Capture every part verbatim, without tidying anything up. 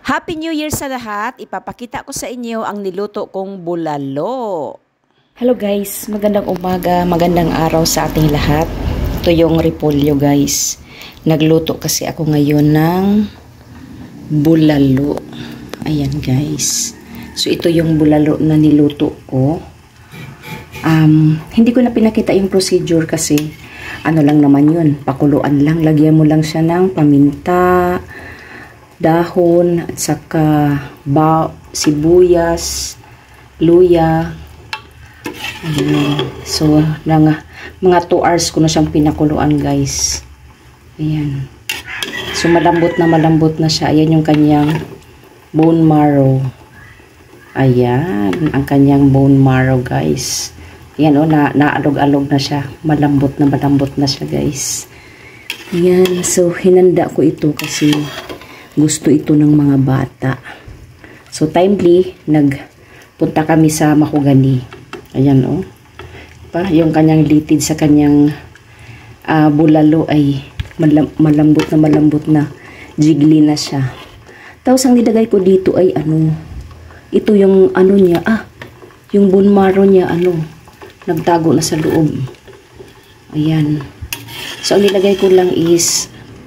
Happy New Year sa lahat! Ipapakita ko sa inyo ang niluto kong bulalo. Hello guys, magandang umaga, magandang araw sa ating lahat. Ito yung repolyo guys. Nagluto kasi ako ngayon ng bulalo. Ayan guys. So ito yung bulalo na niluto ko. Um, hindi ko na pinakita yung procedure kasi ano lang naman yun, pakuluan lang. Lagyan mo lang siya ng paminta, dahon, at saka ba, sibuyas, luya. Ayan. So, mga, mga two hours ko na siyang pinakuluan guys. Ayan. So, malambot na malambot na siya. Ayan yung kanyang bone marrow. Ayan. Ang kanyang bone marrow guys. Ayan o, na, naalog-alog na siya. Malambot na malambot na siya guys. Ayan. So, hinanda ko ito kasi gusto ito ng mga bata. So, timely, nagpunta kami sa Mahogany. Ayan, oh. Pa, yung kanyang litid sa kanyang uh, bulalo ay malam malambot na malambot na. Jiggly na siya. Tapos, ang nilagay ko dito ay ano, ito yung ano niya, ah, yung bone marrow niya, ano, nagtago na sa loob. Ayan. So, ang nilagay ko lang is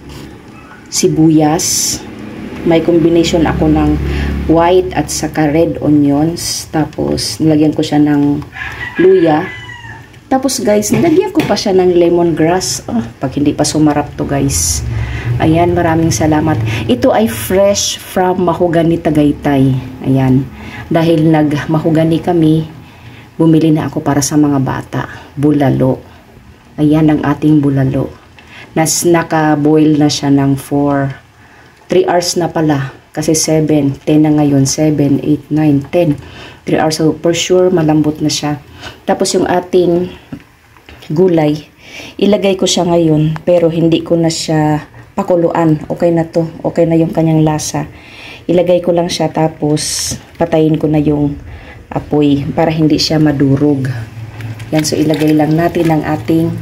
sibuyas. May combination ako ng white at saka red onions. Tapos, nilagyan ko siya ng luya. Tapos, guys, nilagyan ko pa siya ng lemongrass. Oh, pag hindi pa sumarap to, guys. Ayan, maraming salamat. Ito ay fresh from Mahogany, Tagaytay. Ayan. Dahil nag-Mahogany kami, bumili na ako para sa mga bata. Bulalo. Ayan ang ating bulalo. Nas, naka-boil na siya ng four three hours na pala. Kasi seven, ten na ngayon. seven, eight, nine, ten. three hours. So, for sure, malambot na siya. Tapos, yung ating gulay, ilagay ko siya ngayon. Pero, hindi ko na siya pakuluan. Okay na to. Okay na yung kanyang lasa. Ilagay ko lang siya. Tapos, patayin ko na yung apoy. Para hindi siya madurog. Yan. So, ilagay lang natin ang ating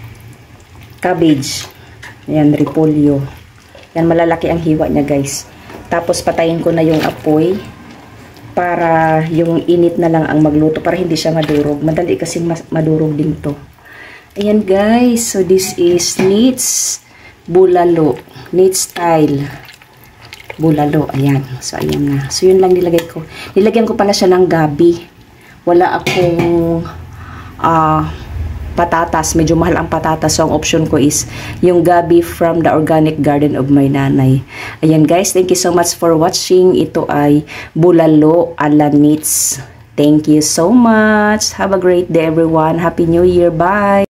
cabbage. Yan, repolyo. Yan, malalaki ang hiwa niya guys. Tapos patayin ko na yung apoy para yung init na lang ang magluto para hindi siya madurog. Madali kasi madurog din to. Ayan guys. So this is Neats bulalo. Neats style bulalo. Ayan. So ayan na. So yun lang nilagay ko. Nilagyan ko pala siya ng gabi. Wala akong ah uh, patatas, medyo mahal ang patatas. So, ang option ko is yung gabi from the organic garden of my nanay. Ayan guys, thank you so much for watching. Ito ay bulalo ala Neats. Thank you so much. Have a great day everyone. Happy New Year. Bye!